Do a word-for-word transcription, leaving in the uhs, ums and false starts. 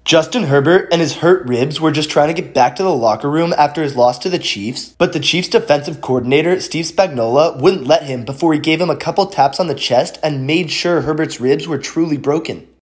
Justin Herbert and his hurt ribs were just trying to get back to the locker room after his loss to the Chiefs, but the Chiefs defensive coordinator, Steve Spagnuolo, wouldn't let him before he gave him a couple taps on the chest and made sure Herbert's ribs were truly broken.